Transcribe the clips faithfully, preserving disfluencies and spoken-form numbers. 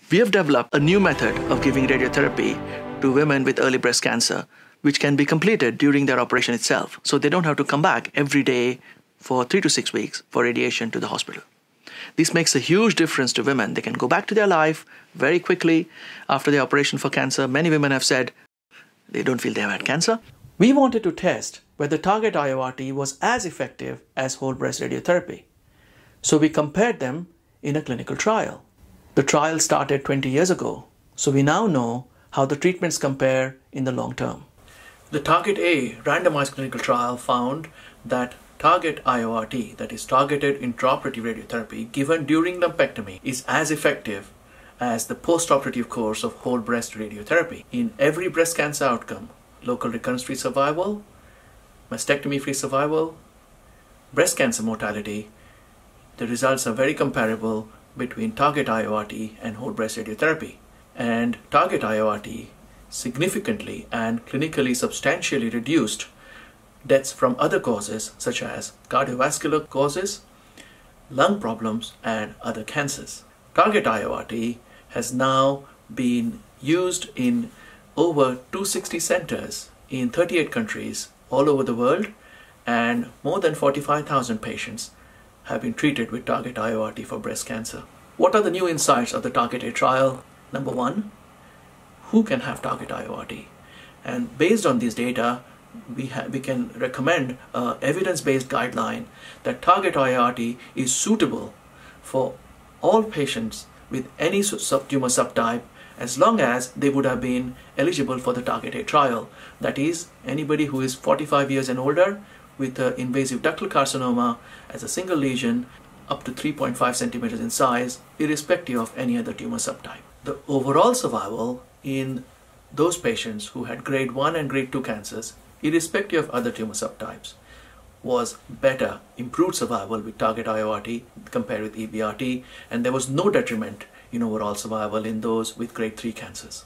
We have developed a new method of giving radiotherapy to women with early breast cancer, which can be completed during their operation itself. So they don't have to come back every day for three to six weeks for radiation to the hospital. This makes a huge difference to women. They can go back to their life very quickly after the operation for cancer. Many women have said they don't feel they have had cancer. We wanted to test whether target I O R T was as effective as whole breast radiotherapy. So we compared them in a clinical trial. The trial started twenty years ago, so we now know how the treatments compare in the long term. The Target A randomized clinical trial found that target I O R T, that is targeted intraoperative radiotherapy given during lumpectomy, is as effective as the postoperative course of whole breast radiotherapy in every breast cancer outcome: local recurrence-free survival, mastectomy-free survival, breast cancer mortality. The results are very comparable between target I O R T and whole breast radiotherapy. And target I O R T significantly and clinically substantially reduced deaths from other causes such as cardiovascular causes, lung problems, and other cancers. Target I O R T has now been used in over two hundred sixty centers in thirty-eight countries all over the world, and more than forty-five thousand patients have been treated with target I O R T for breast cancer. What are the new insights of the Target A trial? Number one, who can have target I O R T? And based on these data, we, we can recommend an evidence-based guideline that target I O R T is suitable for all patients with any tumor subtype as long as they would have been eligible for the Target A trial. That is, anybody who is forty-five years and older with uh, invasive ductal carcinoma as a single lesion up to three point five centimeters in size, irrespective of any other tumor subtype. The overall survival in those patients who had grade one and grade two cancers, irrespective of other tumor subtypes, was better, improved survival with target I O R T compared with E B R T, and there was no detriment in overall survival in those with grade three cancers.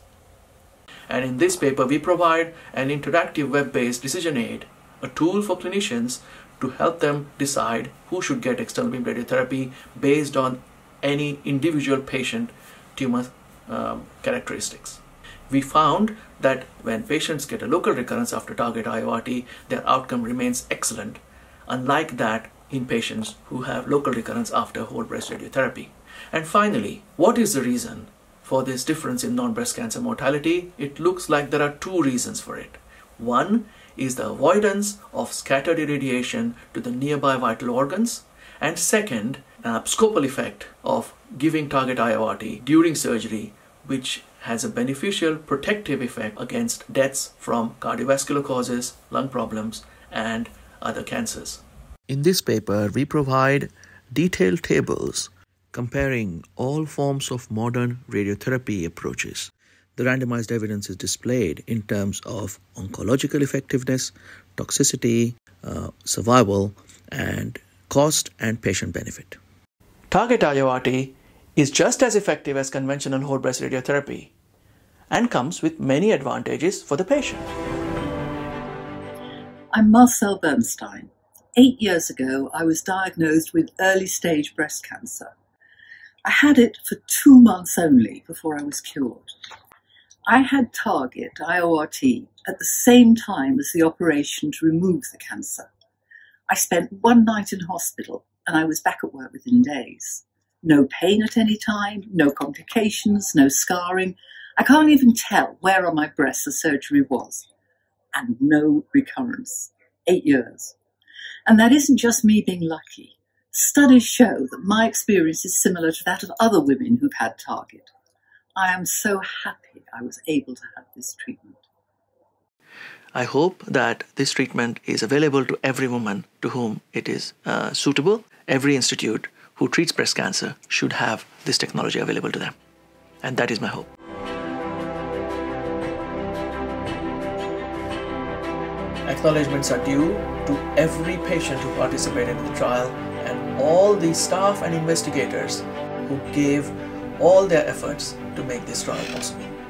And in this paper, we provide an interactive web-based decision aid, a tool for clinicians to help them decide who should get external beam radiotherapy based on any individual patient tumor um, characteristics. We found that when patients get a local recurrence after target I O R T, their outcome remains excellent, unlike that in patients who have local recurrence after whole breast radiotherapy. And finally, what is the reason for this difference in non-breast cancer mortality? It looks like there are two reasons for it. One is the avoidance of scattered irradiation to the nearby vital organs, and second, an abscopal effect of giving target I O R T during surgery, which has a beneficial protective effect against deaths from cardiovascular causes, lung problems, and other cancers. In this paper, we provide detailed tables comparing all forms of modern radiotherapy approaches. The randomized evidence is displayed in terms of oncological effectiveness, toxicity, uh, survival, and cost and patient benefit. Target I O R T is just as effective as conventional whole breast radiotherapy and comes with many advantages for the patient. I'm Marcel Bernstein. Eight years ago, I was diagnosed with early stage breast cancer. I had it for two months only before I was cured. I had target I O R T at the same time as the operation to remove the cancer. I spent one night in hospital and I was back at work within days. No pain at any time, no complications, no scarring. I can't even tell where on my breast the surgery was. And no recurrence. Eight years. And that isn't just me being lucky. Studies show that my experience is similar to that of other women who've had target. I am so happy I was able to have this treatment. I hope that this treatment is available to every woman to whom it is uh, suitable. Every institute who treats breast cancer should have this technology available to them. And that is my hope. Acknowledgements are due to every patient who participated in the trial and all the staff and investigators who gave all their efforts to make this trial possible.